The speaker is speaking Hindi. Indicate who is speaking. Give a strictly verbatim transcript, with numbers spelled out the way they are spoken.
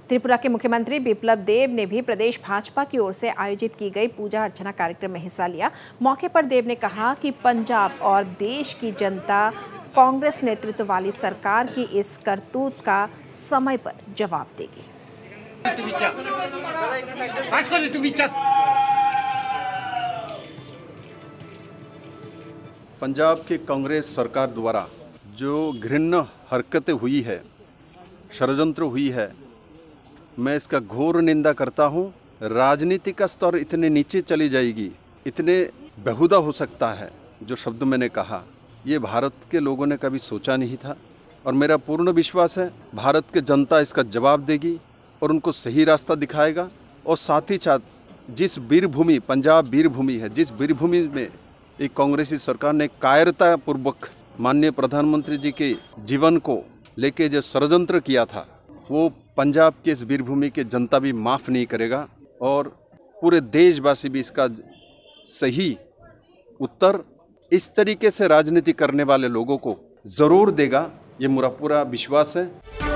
Speaker 1: त्रिपुरा के मुख्यमंत्री बिप्लब देब ने भी प्रदेश भाजपा की ओर से आयोजित की गई पूजा अर्चना कार्यक्रम में हिस्सा लिया। मौके पर देब ने कहा कि पंजाब और देश की जनता कांग्रेस नेतृत्व वाली सरकार की इस करतूत का समय पर जवाब देगी।
Speaker 2: पंजाब की कांग्रेस सरकार द्वारा जो घृण्य हरकतें हुई है, षड्यंत्र हुई है, मैं इसका घोर निंदा करता हूं। राजनीति का स्तर इतने नीचे चली जाएगी, इतने बेहुदा हो सकता है, जो शब्द मैंने कहा ये भारत के लोगों ने कभी सोचा नहीं था। और मेरा पूर्ण विश्वास है भारत की जनता इसका जवाब देगी और उनको सही रास्ता दिखाएगा। और साथ ही साथ जिस वीरभूमि, पंजाब वीरभूमि है, जिस वीरभूमि में एक कांग्रेसी सरकार ने कायरता पूर्वक माननीय प्रधानमंत्री जी के जीवन को लेके जो षड्यंत्र किया था, वो पंजाब के इस वीरभूमि के जनता भी माफ़ नहीं करेगा और पूरे देशवासी भी इसका सही उत्तर इस तरीके से राजनीति करने वाले लोगों को ज़रूर देगा, ये मेरा पूरा विश्वास है।